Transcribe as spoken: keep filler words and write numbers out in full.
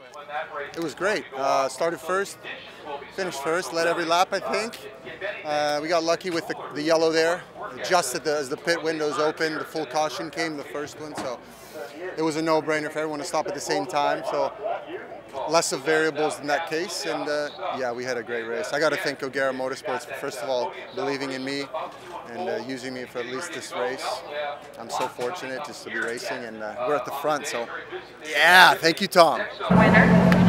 It was great. Uh, started first, finished first, led every lap, I think. Uh, we got lucky with the, the yellow there. Just at the, as the pit windows opened, the full caution came, the first one. So it was a no-brainer for everyone to stop at the same time. So less of variables in that case. And uh, yeah, we had a great race. I got to thank O'Gara Motorsports for, first of all, believing in me and uh, using me for at least this race. I'm so fortunate just to be racing, and uh, we're at the front. So yeah, thank you, Tom. Winner.